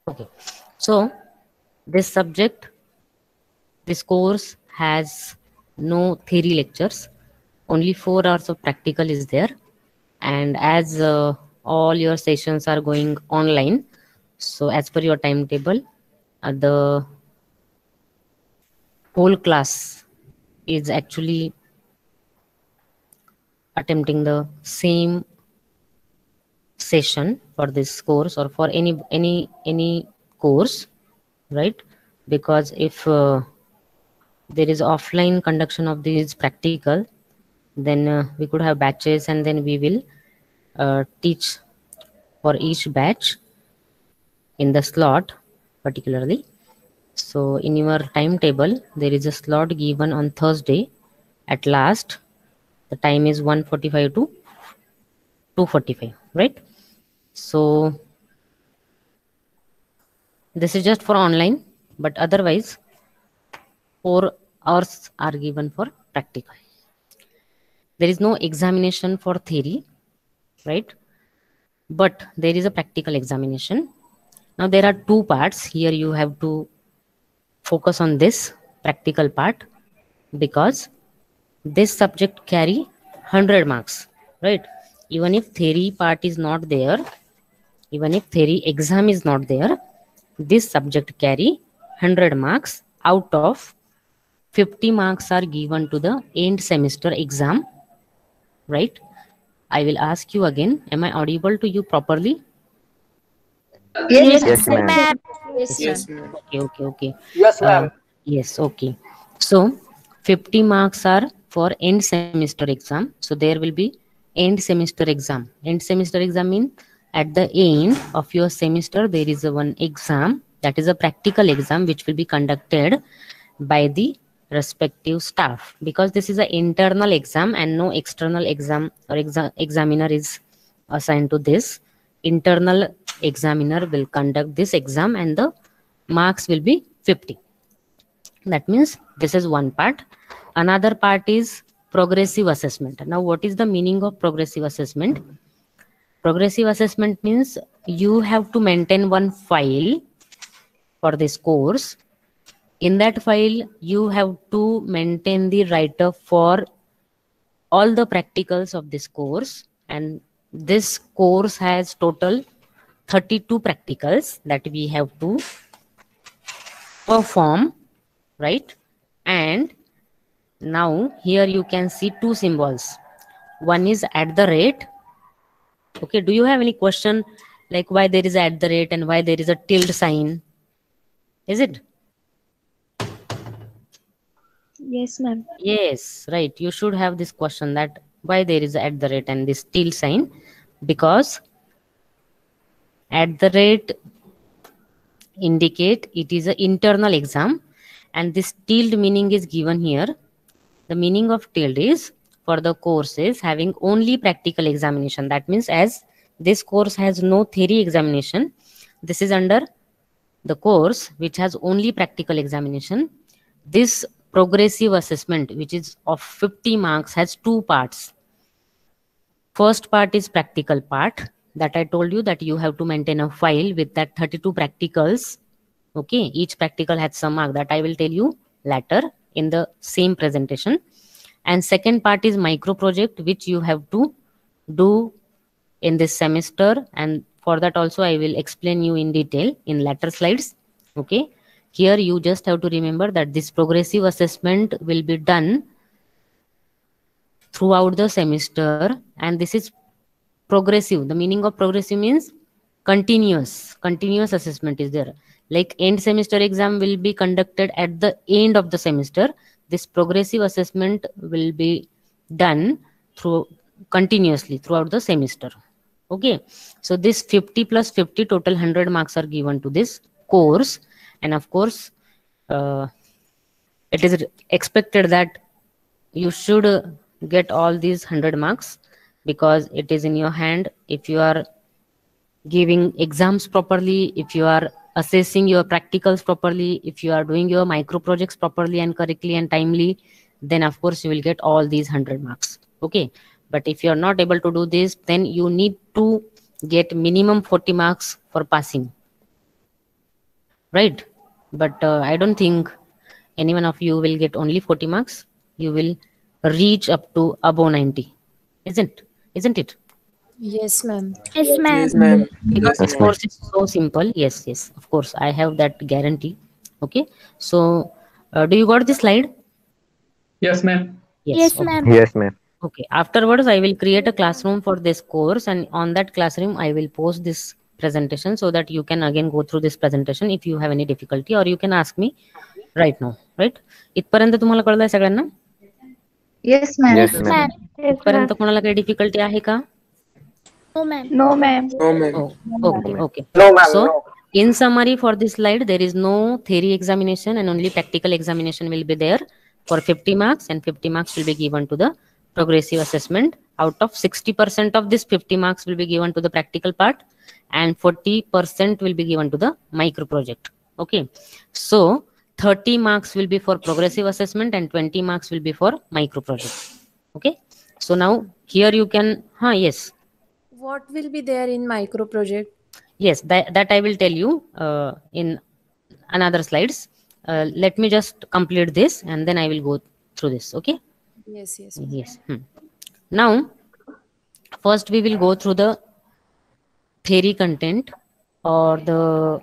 Okay, so this subject, this course has no theory lectures, only 4 hours of practical is there. And as all your sessions are going online, so as per your timetable, the whole class is actually attempting the same session for this course or for any course, right? Because if there is offline conduction of these practical, then we could have batches, and then we will teach for each batch in the slot particularly. So in your timetable there is a slot given on Thursday at last. The time is 1:45 to 2:45, right? So this is just for online, but otherwise 4 hours are given for practical. There is no examination for theory, right? But there is a practical examination. Now there are two parts here. You have to focus on this practical part, because this subject carry 100 marks, right? Even if theory part is not there, even if theory exam is not there, this subject carry 100 marks. Out of 50 marks are given to the end semester exam, right? I will ask you again, am I audible to you properly? Yes, Yes, Yes, ma'am. ma'am. ma'am. Yes, Yes, ma'am. ma'am. Okay. Yes, uh, ma'am. yes, okay. So 50 marks are for end semester exam, so there will be end semester exam. End semester exam means at the end of your semester there is a one exam, that is a practical exam which will be conducted by the respective staff, because this is an internal exam and no external exam or examiner is assigned to this. Internal examiner will conduct this exam and the marks will be 50. That means this is one part. Another part is progressive assessment. Now what is the meaning of progressive assessment? Progressive assessment means you have to maintain one file for this course. In that file you have to maintain the write-up for all the practicals of this course, and this course has total 32 practicals that we have to perform, right? And now here you can see two symbols. One is at the rate. Okay, do you have any question, like why there is at the rate and why there is a tilde sign? Is it? Yes, ma'am. Yes, right. You should have this question, that why there is at the rate and this tilde sign, because at the rate indicate it is an internal exam, and this tilde meaning is given here. The meaning of tilde is for the courses having only practical examination. That means as this course has no theory examination, this is under the course which has only practical examination. This progressive assessment, which is of 50 marks, has two parts. First part is practical part, that I told you that you have to maintain a file with that 32 practicals. Okay, each practical has some mark, that I will tell you later in the same presentation. And second part is micro project, which you have to do in this semester, and for that also I will explain you in detail in later slides. Okay, here you just have to remember that this progressive assessment will be done throughout the semester, and this is progressive. The meaning of progressive means continuous assessment is there. Like end semester exam will be conducted at the end of the semester, this progressive assessment will be done through continuously throughout the semester. Okay, so this 50 plus 50, total 100 marks are given to this course. And of course uh, it is expected that you should get all these 100 marks, because it is in your hand. If you are giving exams properly, if you are assessing your practicals properly, if you are doing your micro projects properly and correctly and timely, then of course you will get all these 100 marks. Okay, but if you are not able to do this, then you need to get minimum 40 marks for passing. right? But I don't think any one of you will get only 40 marks. You will reach up to above 90, isn't it? Yes, ma'am. Yes, ma'am. Yes, ma'am. Because Yes, this ma'am. course is so simple. Yes, yes, of course, I have that guarantee. Okay, so do you got this slide? Yes, ma'am. Yes, Yes, okay. ma'am. Yes, ma'am. Okay, afterwards I will create a classroom for this course, and on that classroom I will post this presentation so that you can again go through this presentation if you have any difficulty, or you can ask me right now, right? इथपर्यंत तुम्हाला कळलंय सगळ्यांना? Yes, ma'am. Yes, Yes, ma'am. ma'am. Yes, इथपर्यंत ma'am. कोणाला काही difficulty आहे का? No, ma'am. No, ma'am. No, ma'am. Oh, okay, okay. No, ma'am. So, No. in summary for this slide, there is no theory examination and only practical examination will be there for 50 marks, and 50 marks will be given to the progressive assessment. Out of 60% of this, 50 marks will be given to the practical part and 40% will be given to the micro project. Okay. So, 30 marks will be for progressive assessment and 20 marks will be for micro project. Okay. So, now here you can, yes. What will be there in micro project? Yes, that I will tell you in another slides. Let me just complete this and then I will go through this. Okay. Yes, yes. Yes. Now, first we will go through the theory content, or the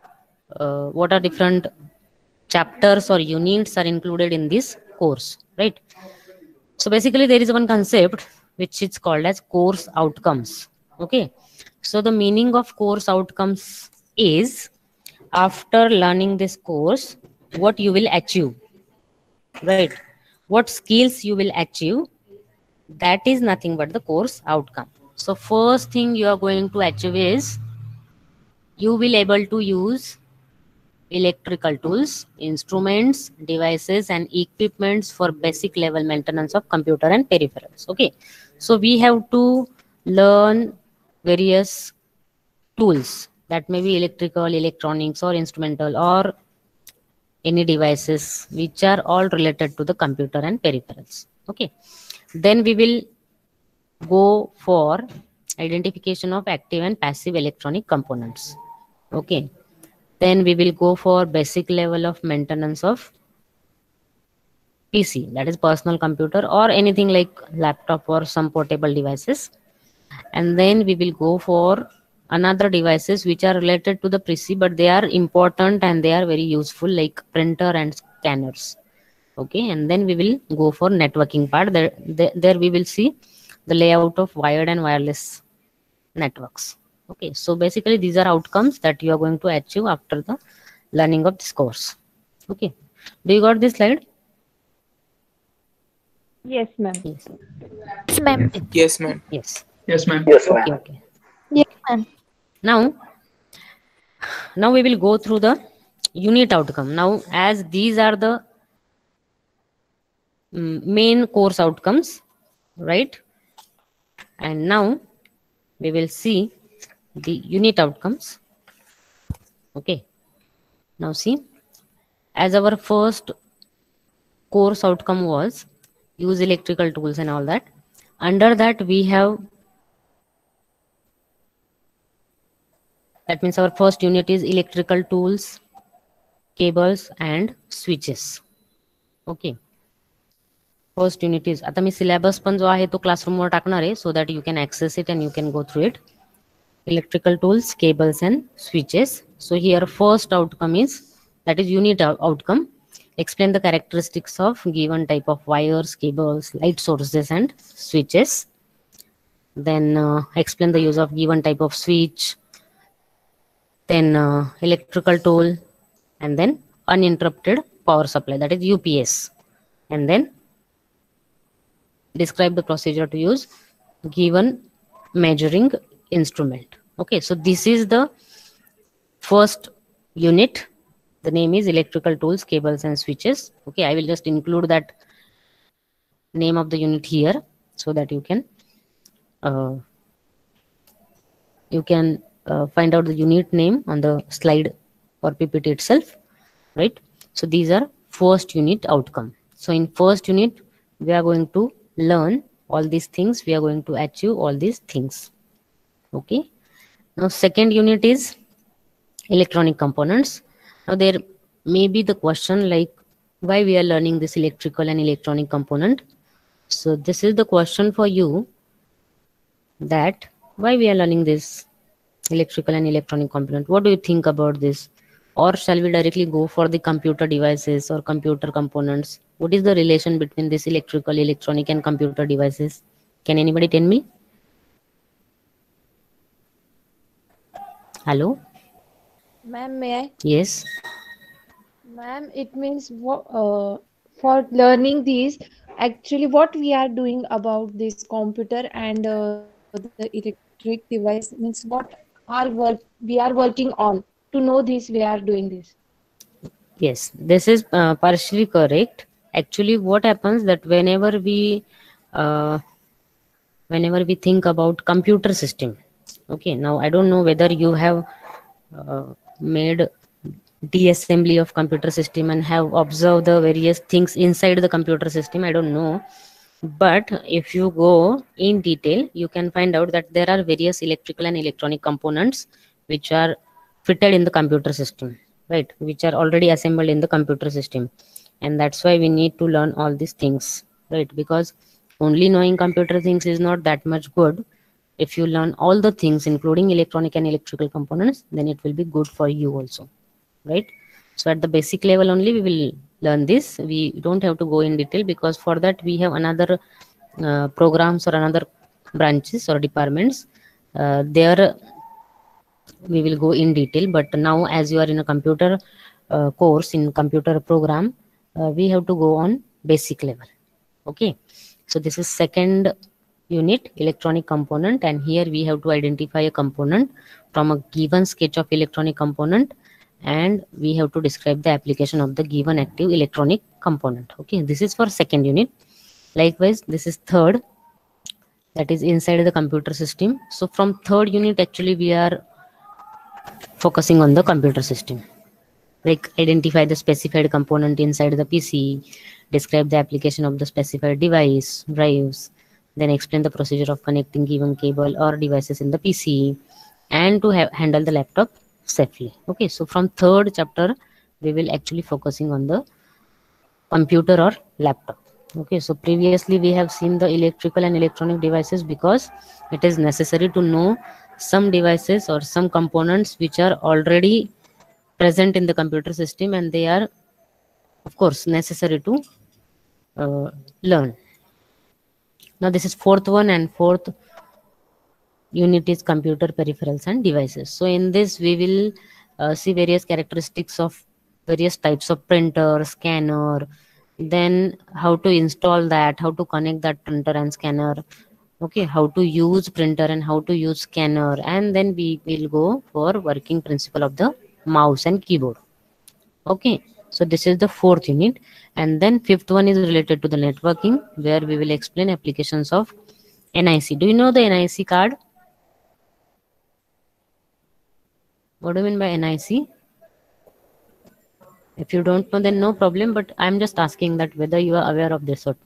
what are different chapters or units are included in this course, right? So basically there is one concept which is called as course outcomes. Okay. So the meaning of course outcomes is, after learning this course, what you will achieve, right? What skills you will achieve, that is nothing but the course outcome. So first thing you are going to achieve is, you will able to use electrical tools, instruments, devices and equipments for basic level maintenance of computer and peripherals. Okay, so we have to learn various tools, that may be electrical, electronics or instrumental, or any devices which are all related to the computer and peripherals. Okay, then we will go for identification of active and passive electronic components. Okay, then we will go for basic level of maintenance of PC, that is personal computer or anything like laptop or some portable devices. And then we will go for another devices which are related to the PC, but they are important and they are very useful, like printer and scanners. Okay, and then we will go for networking part. There we will see the layout of wired and wireless networks. Okay, so basically these are outcomes that you are going to achieve after the learning of this course. Okay, do you got this slide? Yes, ma'am. Yes. Yes, ma'am. Yes, ma'am. Yes. Yes, ma'am. Okay, okay. Yes, ma'am. Now we will go through the unit outcome. Now, as these are the main course outcomes, right? And now we will see the unit outcomes. Okay, now see, as our first course outcome was use electrical tools and all that, under that we have, that means our first unit is electrical tools, cables and switches. Okay, first unit is, आता मी syllabus पण जो आहे तो classroom वर टाकणार आहे, so that you can access it and you can go through it. Electrical tools, cables and switches. So here first outcome is, that is unit outcome. Explain the characteristics of given type of wires, cables, light sources and switches. Then explain the use of given type of switch, then electrical tool, and then uninterrupted power supply, that is UPS. And then describe the procedure to use given measuring instrument. Okay, so this is the first unit. The name is electrical tools, cables and switches. Okay, I will just include that name of the unit here so that you can find out the unit name on the slide or PPT itself, right? So these are first unit outcome. So in first unit we are going to learn all these things, we are going to achieve all these things. Okay, now second unit is electronic components. Now there may be the question like why we are learning this electrical and electronic component. So this is the question for you, that why we are learning this electrical and electronic component. What do you think about this? Or shall we directly go for the computer devices or computer components? What is the relation between this electrical, electronic and computer devices? Can anybody tell me? Hello? Ma'am, may I? Yes. Ma'am, it means for learning these, actually what we are doing about this computer and the electric device means what our work we are working on. To know this, we are doing this. Yes, this is partially correct. Actually, what happens that uh, whenever we think about computer system, okay. Now I don't know whether you have made de-assembly of computer system and have observed the various things inside the computer system. I don't know, but if you go in detail, you can find out that there are various electrical and electronic components which are fitted in the computer system, right, which are already assembled in the computer system. And that's why we need to learn all these things, right? Because only knowing computer things is not that much good. If you learn all the things including electronic and electrical components, then it will be good for you also, right? So at the basic level only we will learn this. We don't have to go in detail, because for that we have another programs or another branches or departments. There we will go in detail, but now as you are in a computer course in computer program, we have to go on basic level. Okay, so this is second unit, electronic component, and here we have to identify a component from a given sketch of electronic component, and we have to describe the application of the given active electronic component. Okay, this is for second unit. Likewise, this is third, that is inside the computer system. So from third unit actually we are focusing on the computer system, like identify the specified component inside the PC, describe the application of the specified device, drives, then explain the procedure of connecting given cable or devices in the PC, and to handle the laptop safely. Okay, so from third chapter we will actually focusing on the computer or laptop. Okay, so previously we have seen the electrical and electronic devices because it is necessary to know some devices or some components which are already present in the computer system, and they are of course necessary to learn. Now this is fourth one, and fourth unit is computer peripherals and devices. So in this we will see various characteristics of various types of printer, scanner, then how to install that, how to connect that printer and scanner, okay, how to use printer and how to use scanner, and then we will go for working principle of the mouse and keyboard. Okay, so this is the fourth unit, and then fifth one is related to the networking, where we will explain applications of NIC. Do you know the NIC card? What do you mean by NIC? If you don't know, then no problem, but I'm just asking that whether you are aware of this or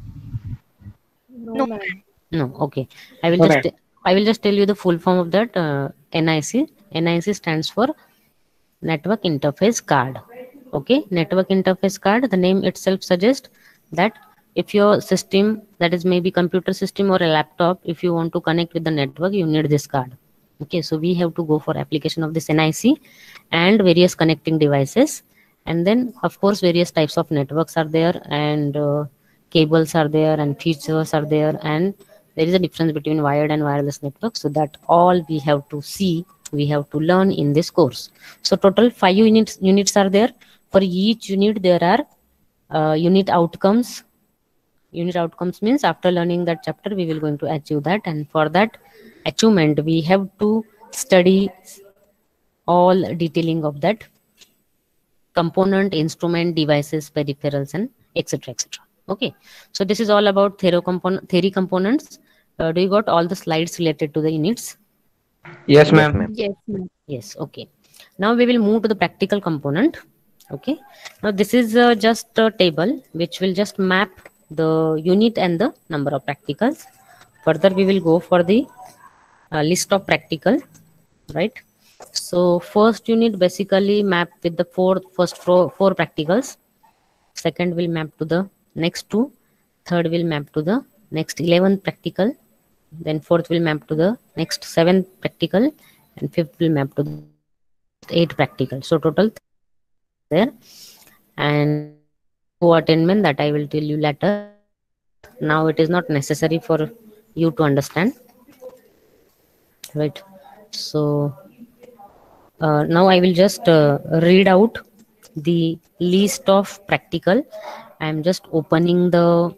No, ma'am. no. Okay, I will just tell you the full form of that NIC. NIC stands for network interface card. Okay, network interface card, the name itself suggests that if your system, that is maybe computer system or a laptop, if you want to connect with the network, you need this card. Okay, so we have to go for application of this NIC and various connecting devices, and then of course various types of networks are there, and cables are there, and features are there, and there is a difference between wired and wireless network. So that all we have to see, we have to learn in this course. So total 5 units are there. For each unit there are unit outcomes. Unit outcomes means after learning that chapter we will going to achieve that, and for that achievement we have to study all detailing of that component, instrument, devices, peripherals, and etc, etc. Okay, so this is all about theory components. Do you got all the slides related to the units? Yes, ma'am. Yes, ma'am. Yes. Okay, now we will move to the practical component. Okay, now this is just a table which will just map the unit and the number of practicals. Further we will go for the list of practical, right? So first unit basically map with the first four practicals. Second will map to the next two. Third will map to the next 11th practical. Then fourth will map to the next 7th practical, and fifth will map to the next 8 practical. So total there. And co-attainment that I will tell you later. Now it is not necessary for you to understand, right? So now I will just read out the list of practical. I am just opening the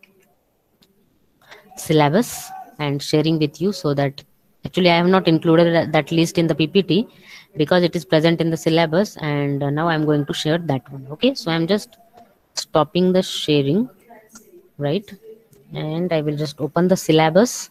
syllabus and sharing with you, so that actually I have not included that list in the PPT because it is present in the syllabus, and now I'm going to share that one. Okay, so I'm just stopping the sharing, right? And I will just open the syllabus.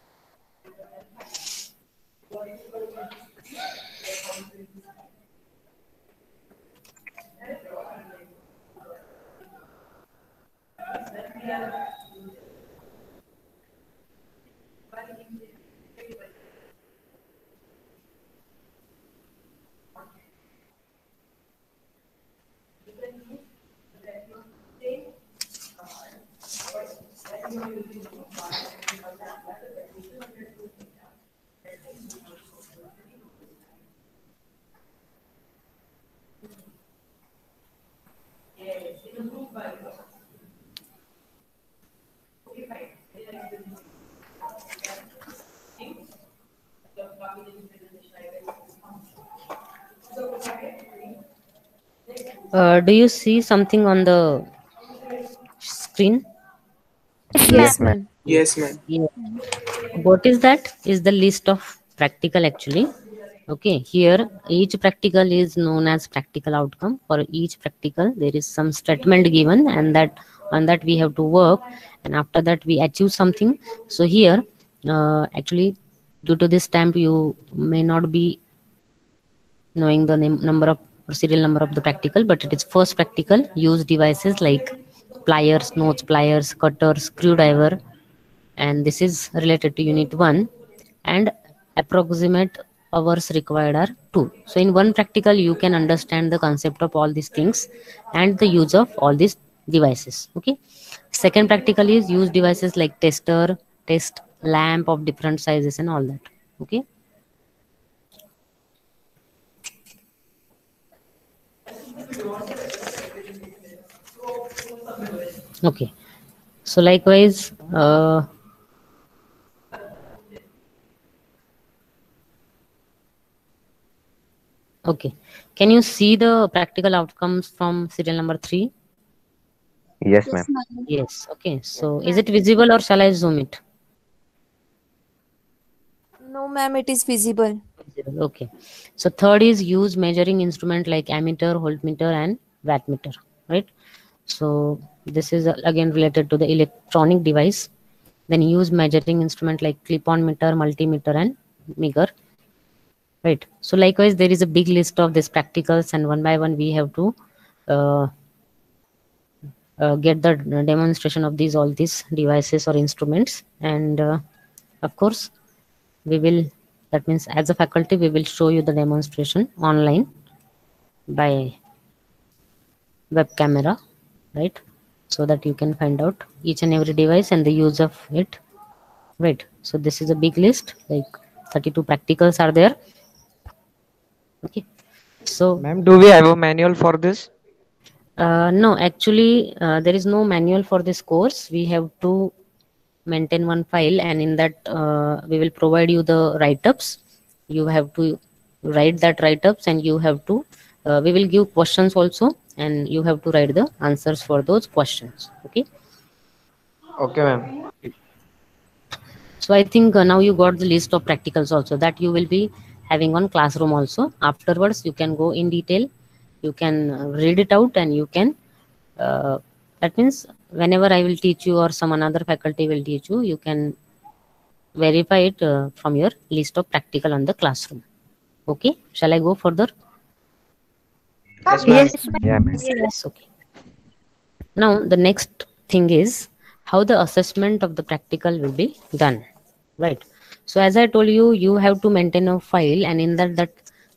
Do you see something on the screen? Yes, Yes, ma'am. ma'am. Yes, ma'am. Yeah. What is that? Is the list of practical actually. Okay, here each practical is known as practical outcome. For each practical, there is some statement given, and that on that we have to work, and after that we achieve something. So here, actually, due to this stamp, you may not be knowing the number of or serial number of the practical, but it is first practical. Use devices like pliers, nose pliers, cutter, screwdriver, and this is related to unit 1. And approximate hours required are 2. So in one practical you can understand the concept of all these things and the use of all these devices. Okay, second practical is use devices like tester, test lamp of different sizes and all that. Okay, okay, so likewise, okay, can you see the practical outcomes from serial number 3? Yes, ma'am. Yes. Okay, so is it visible or shall I zoom it? No, ma'am, it is visible. Visible. Okay, so third is use measuring instrument like ammeter, voltmeter and wattmeter, right? So this is again related to the electronic device. Then use measuring instrument like clip-on meter, multimeter and meter, right? So likewise there is a big list of these practicals, and one by one we have to uh, get the demonstration of these all these devices or instruments. And of course we will, that means as a faculty we will show you the demonstration online by web camera, right? So that you can find out each and every device and the use of it, right? So this is a big list, like 32 practicals are there. Okay, so Ma'am, do we have a manual for this? no, actually there is no manual for this course. We have to maintain one file, and in that we will provide you the write-ups. You have to write that write-ups, and you have to we will give questions also, and you have to write the answers for those questions. Okay, Okay, ma'am. so I think now you got the list of practicals also that you will be having on classroom also. Afterwards you can go in detail, you can read it out, and you can that means whenever I will teach you or some another faculty will teach you, you can verify it from your list of practical on the classroom. Okay, shall I go further? Yes, ma'am. Yes, Yeah, ma'am. ma'am. Yes. Okay, now the next thing is how the assessment of the practical will be done, right? So as I told you, you have to maintain a file, and in that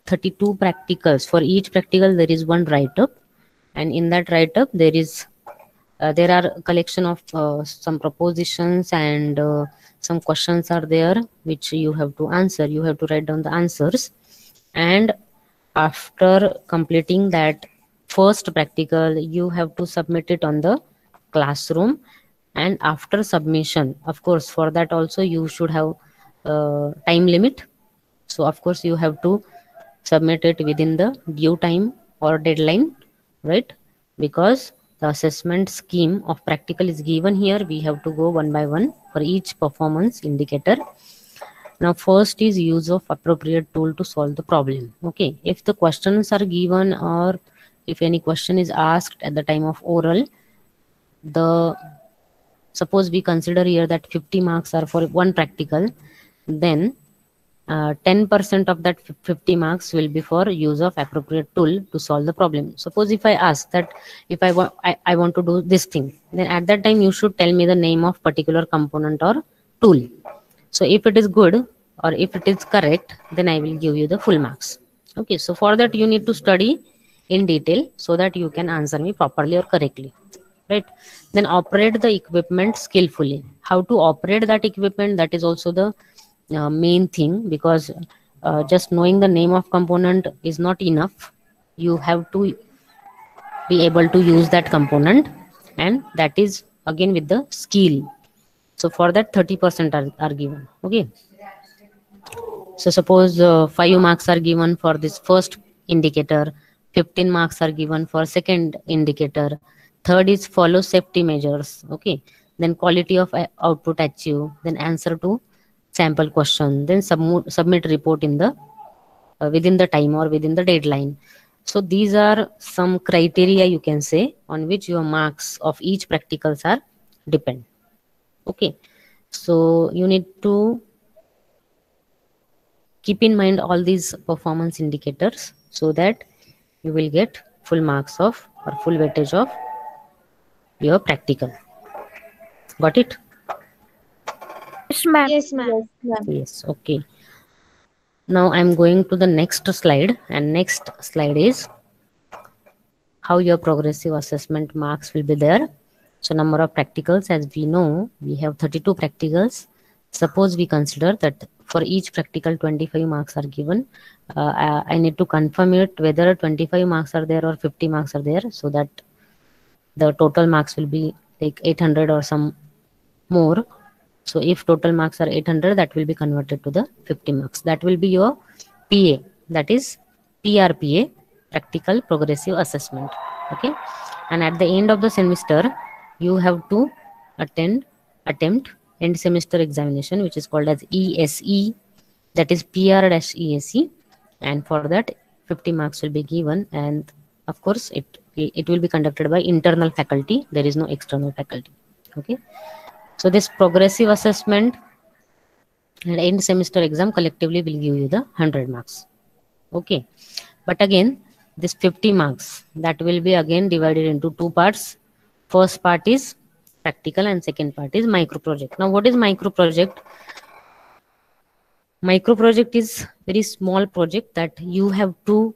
32 practicals. For each practical there is one write up, and in that write up there are a collection of some propositions, and some questions are there which you have to answer. You have to write down the answers, and after completing that first practical you have to submit it on the classroom. And after submission, of course, for that also you should have time limit. So of course you have to submit it within the due time or deadline, right? Because the assessment scheme of practical is given here. We have to go one by one for each performance indicator. Now first is use of appropriate tool to solve the problem. Okay, if the questions are given, or if any question is asked at the time of oral, the suppose we consider here that 50 marks are for one practical, then 10% of that 50 marks will be for use of appropriate tool to solve the problem. Suppose if I ask that if I want to do this thing, then at that time you should tell me the name of particular component or tool. So if it is good or if it is correct, then I will give you the full marks. Okay, so for that you need to study in detail so that you can answer me properly or correctly, right? Then operate the equipment skillfully. How to operate that equipment, that is also the main thing, because just knowing the name of component is not enough. You have to be able to use that component, and that is again with the skill. So for that 30% are given. Okay, so suppose 5 marks are given for this first indicator, 15 marks are given for second indicator, third is follow safety measures. Okay, then quality of output achieve, then answer to sample question, then submit report in the within the time or within the deadline. So these are some criteria, you can say, on which your marks of each practicals are depend. Okay, so you need to keep in mind all these performance indicators so that you will get full marks of or full weightage of your practical. Got it? Yes, ma'am. Yes, ma'am. Yes. Okay, now I'm going to the next slide, and next slide is how your progressive assessment marks will be there. So number of practicals, as we know, we have 32 practicals. Suppose we consider that for each practical 25 marks are given. I need to confirm it whether 25 marks are there or 50 marks are there, so that the total marks will be like 800 or some more. So if total marks are 800, that will be converted to the 50 marks. That will be your PA, that is PRPA, practical progressive assessment. Okay, and at the end of the semester you have to attempt end semester examination, which is called as ESE, that is PR-ESE, and for that 50 marks will be given, and of course it will be conducted by internal faculty. There is no external faculty. Okay, so this progressive assessment and end semester exam collectively will give you the 100 marks. Okay, but again this 50 marks, that will be again divided into two parts. First part is practical and second part is micro project. Now what is micro project? Micro project is very small project that you have to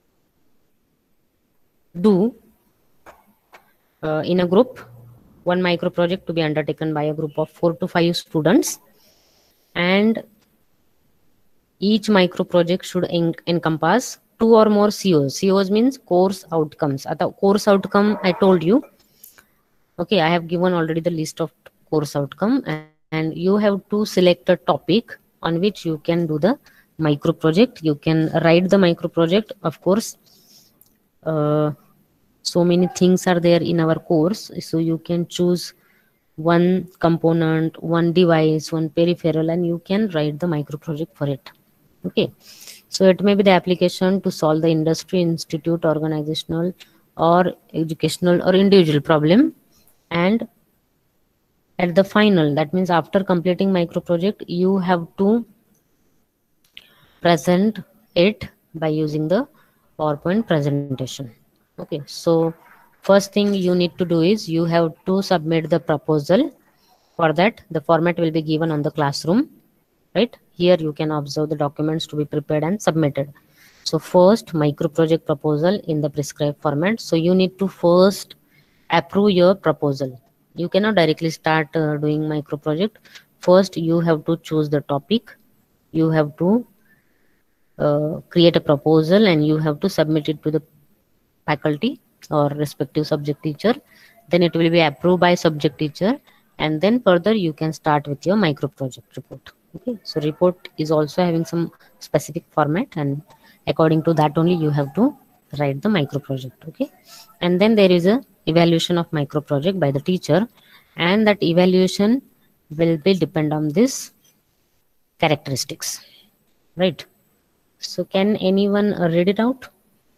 do in a group. One micro project to be undertaken by a group of 4 to 5 students, and each micro project should encompass 2 or more COs. COs means course outcomes. At the course outcome I told you. Okay, I have given already the list of course outcome, and you have to select a topic on which you can do the micro project. You can write the micro project. Of course, so many things are there in our course, so you can choose one component, one device, one peripheral, and you can write the micro project for it. Okay, so it may be the application to solve the industry, institute, organizational, or educational or individual problem. And at the final, that means after completing micro project, you have to present it by using the PowerPoint presentation. Okay, so first thing you need to do is you have to submit the proposal. For that, the format will be given on the classroom, right? Here you can observe the documents to be prepared and submitted. So first, micro project proposal in the prescribed format. So you need to first approve your proposal. You cannot directly start doing micro project. First, you have to choose the topic. You have to create a proposal and you have to submit it to the faculty or respective subject teacher. Then it will be approved by subject teacher, and then further you can start with your micro project report. Okay, so report is also having some specific format, and according to that only you have to write the micro project. Okay, and then there is a evaluation of micro project by the teacher, and that evaluation will be depend on this characteristics, right? So can anyone read it out?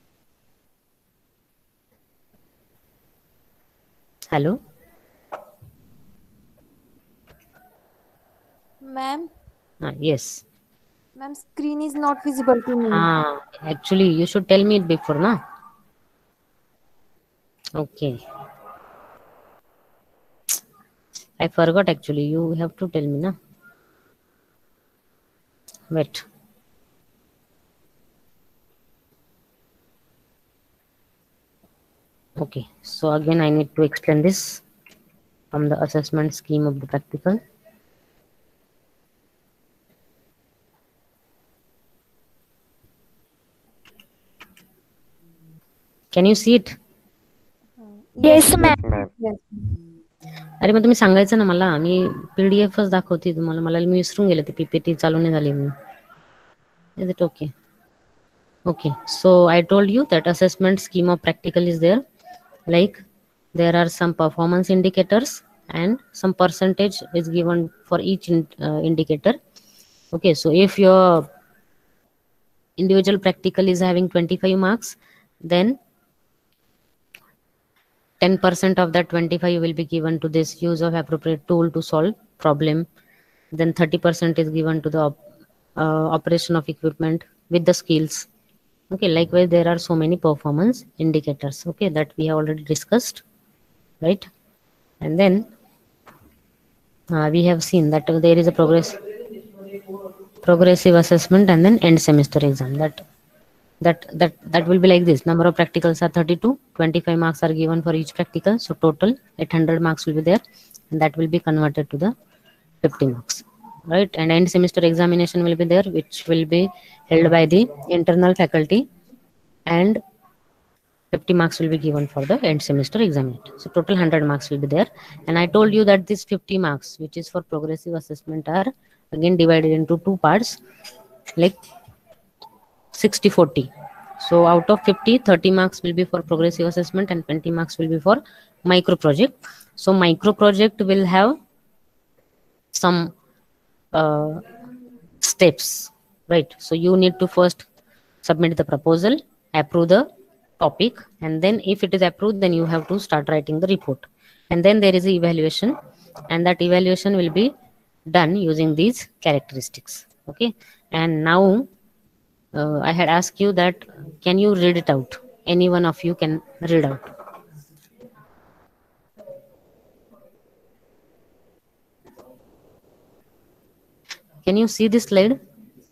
Hello. Ma'am, Yes. ma'am, screen is not visible to me. Actually, you should tell me it before, na? Okay. I forgot actually. You have to tell me, na? Wait. Okay. So again, I need to explain this from the assessment scheme of the practical. Can you see it? Yes, ma'am. Ma'am. Yes. अरे मग तुम्ही सांगायचं ना मला. मी PDF दाखवते तुम्हाला. मला मी विसरून गेले ते PPT चालू नाही झाली म्हणून. Is it okay? Okay, so I told you that assessment scheme of practical is there. Like there are some performance indicators and some percentage is given for each indicator. Okay, so if your individual practical is having 25 marks, then 10% of that 25 will be given to this use of appropriate tool to solve problem. Then 30% is given to the operation of equipment with the skills. Okay, likewise there are so many performance indicators, okay, that we have already discussed, right? And then we have seen that there is a progressive assessment and then end semester exam. That will be like this. Number of practicals are 32, 25 marks are given for each practical, so total 800 marks will be there, and that will be converted to the 50 marks, right? And end semester examination will be there, which will be held by the internal faculty, and 50 marks will be given for the end semester examination. So total 100 marks will be there. And I told you that this 50 marks, which is for progressive assessment, are again divided into two parts, like 60-40. So out of 50, 30 marks will be for progressive assessment and 20 marks will be for micro project. So micro project will have some steps, right? So you need to first submit the proposal, approve the topic, and then if it is approved, then you have to start writing the report. And then there is a evaluation, and that evaluation will be done using these characteristics. Okay, and now I had asked you that can you read it out? Any one of you can read out. Can you see this slide?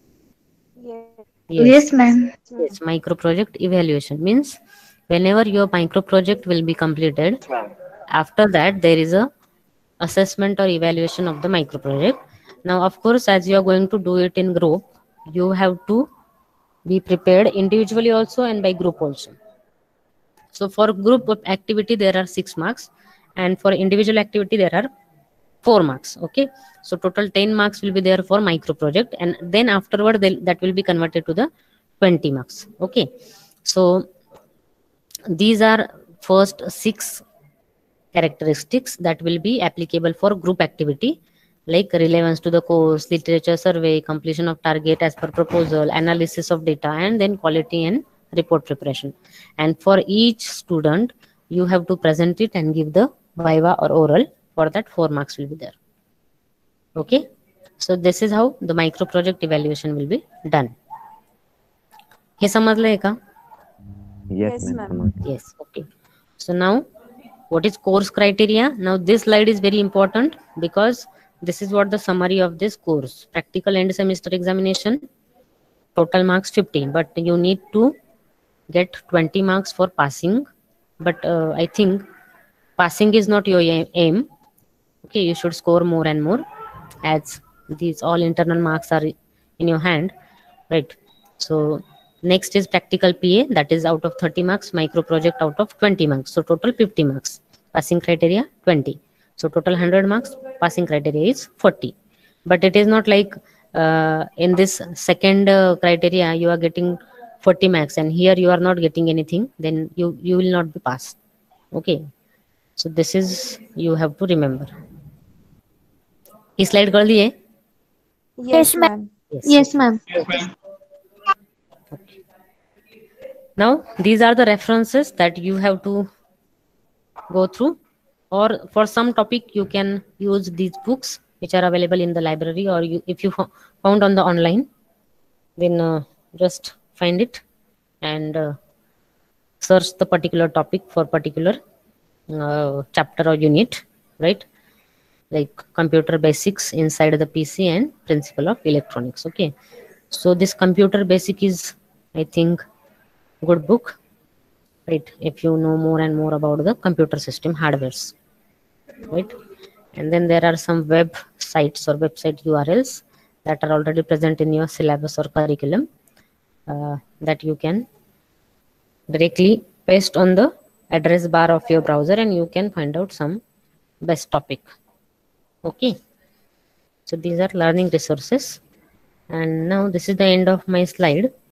Yes, ma'am. Yes, micro project evaluation means whenever your micro project will be completed, after that there is a assessment or evaluation of the micro project. Now, of course, as you are going to do it in group, you have to be prepared individually also and by group also. So for group activity there are 6 marks, and for individual activity there are 4 marks. Okay, so total 10 marks will be there for micro project, and then afterward that will be converted to the 20 marks. Okay, so these are first 6 characteristics that will be applicable for group activity, like relevance to the course, literature survey, completion of target as per proposal, analysis of data, and then quality and report preparation. And for each student you have to present it and give the viva or oral. For that 4 marks will be there. Okay, so this is how the micro project evaluation will be done. हे समजलंय का? Yes, ma'am. Yes. Okay, so now what is course criteria? Now this slide is very important because this is what the summary of this course: practical end semester examination, total marks 50, but you need to get 20 marks for passing. But I think passing is not your aim. Okay, you should score more and more, as these all internal marks are in your hand, right? So next is practical PA, that is out of 30 marks, micro project out of 20 marks, so total 50 marks, passing criteria 20, so total 100 marks, passing criteria is 40. But it is not like in this second criteria you are getting 40 marks and here you are not getting anything, then you will not be passed. Okay, so this is you have to remember. ये slide कर दिए? Yes, ma'am. Yes, ma'am. Now these are the references that you have to go through, or for some topic you can use these books which are available in the library, or you, if you found on the online, then just find it and search the particular topic for particular chapter or unit, right? Like computer basics inside the PC and principle of electronics. Okay, so this computer basic is, I think, good book, right? If you know more and more about the computer system hardwares, right? And then there are some web sites or website URLs that are already present in your syllabus or curriculum, that you can directly paste on the address bar of your browser and you can find out some best topic. Okay, so these are learning resources, and now this is the end of my slide.